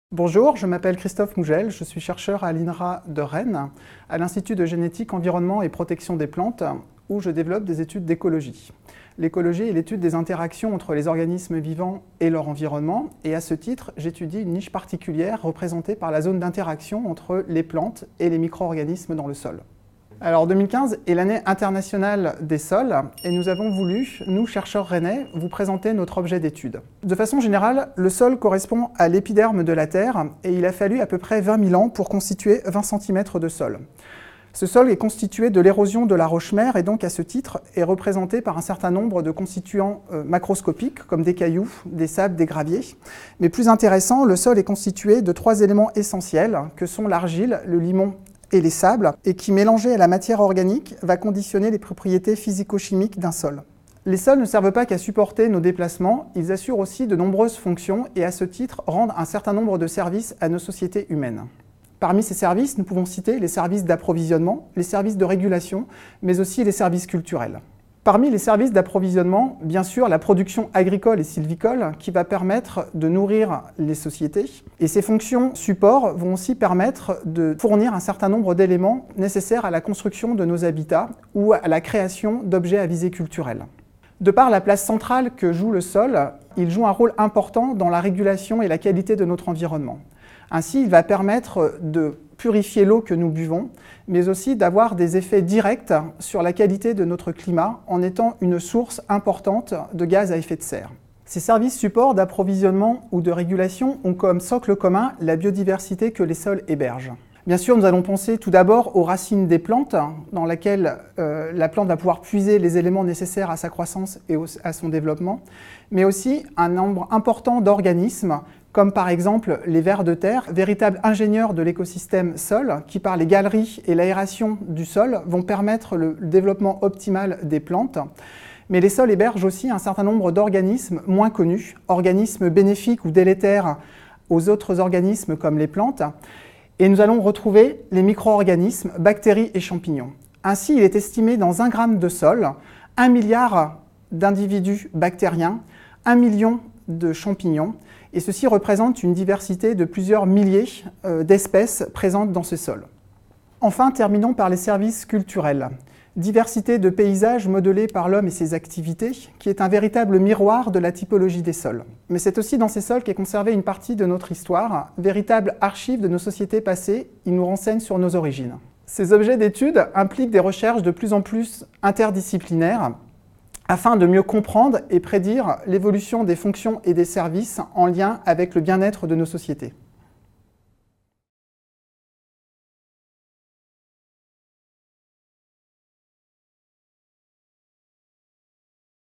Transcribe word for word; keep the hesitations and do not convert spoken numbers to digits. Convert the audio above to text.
Bonjour, je m'appelle Christophe Mougel, je suis chercheur à l'I N R A de Rennes, à l'Institut de génétique, environnement et protection des plantes, où je développe des études d'écologie. L'écologie est l'étude des interactions entre les organismes vivants et leur environnement, et à ce titre, j'étudie une niche particulière représentée par la zone d'interaction entre les plantes et les micro-organismes dans le sol. Alors deux mille quinze est l'année internationale des sols et nous avons voulu, nous chercheurs rennais, vous présenter notre objet d'étude. De façon générale, le sol correspond à l'épiderme de la Terre et il a fallu à peu près vingt mille ans pour constituer vingt centimètres de sol. Ce sol est constitué de l'érosion de la roche-mère et donc à ce titre est représenté par un certain nombre de constituants euh, macroscopiques comme des cailloux, des sables, des graviers. Mais plus intéressant, le sol est constitué de trois éléments essentiels que sont l'argile, le limon et les sables, et qui, mélangés à la matière organique, va conditionner les propriétés physico-chimiques d'un sol. Les sols ne servent pas qu'à supporter nos déplacements, ils assurent aussi de nombreuses fonctions et à ce titre rendent un certain nombre de services à nos sociétés humaines. Parmi ces services, nous pouvons citer les services d'approvisionnement, les services de régulation, mais aussi les services culturels. Parmi les services d'approvisionnement, bien sûr, la production agricole et sylvicole qui va permettre de nourrir les sociétés. Et ces fonctions support vont aussi permettre de fournir un certain nombre d'éléments nécessaires à la construction de nos habitats ou à la création d'objets à visée culturelle. De par la place centrale que joue le sol, il joue un rôle important dans la régulation et la qualité de notre environnement. Ainsi, il va permettre de purifier l'eau que nous buvons, mais aussi d'avoir des effets directs sur la qualité de notre climat en étant une source importante de gaz à effet de serre. Ces services supports d'approvisionnement ou de régulation ont comme socle commun la biodiversité que les sols hébergent. Bien sûr, nous allons penser tout d'abord aux racines des plantes, dans lesquelles euh, la plante va pouvoir puiser les éléments nécessaires à sa croissance et au, à son développement, mais aussi un nombre important d'organismes, comme par exemple les vers de terre, véritables ingénieurs de l'écosystème sol, qui par les galeries et l'aération du sol vont permettre le développement optimal des plantes. Mais les sols hébergent aussi un certain nombre d'organismes moins connus, organismes bénéfiques ou délétères aux autres organismes comme les plantes. Et nous allons retrouver les micro-organismes, bactéries et champignons. Ainsi, il est estimé dans un gramme de sol, un milliard d'individus bactériens, un million de champignons, et ceci représente une diversité de plusieurs milliers euh, d'espèces présentes dans ce sol. Enfin, terminons par les services culturels. Diversité de paysages modelés par l'homme et ses activités, qui est un véritable miroir de la typologie des sols. Mais c'est aussi dans ces sols qu'est conservée une partie de notre histoire, véritable archive de nos sociétés passées, ils nous renseignent sur nos origines. Ces objets d'étude impliquent des recherches de plus en plus interdisciplinaires, afin de mieux comprendre et prédire l'évolution des fonctions et des services en lien avec le bien-être de nos sociétés.